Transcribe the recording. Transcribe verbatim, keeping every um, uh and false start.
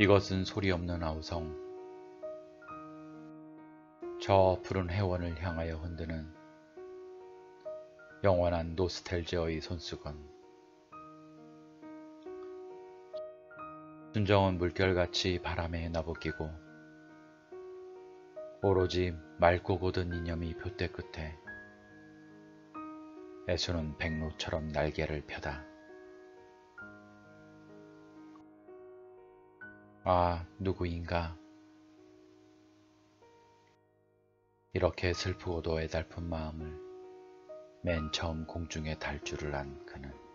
이것은 소리 없는 아우성. 저 푸른 해원을 향하여 흔드는 영원한 노스텔지어의 손수건. 순정은 물결같이 바람에 나부끼고 오로지 맑고 고든 이념이 둯대 끝에 애수는 백로처럼 날개를 펴다. 아, 누구인가? 이렇게 슬프고도 애달픈 마음을 맨 처음 공중에 달 줄을 안 그는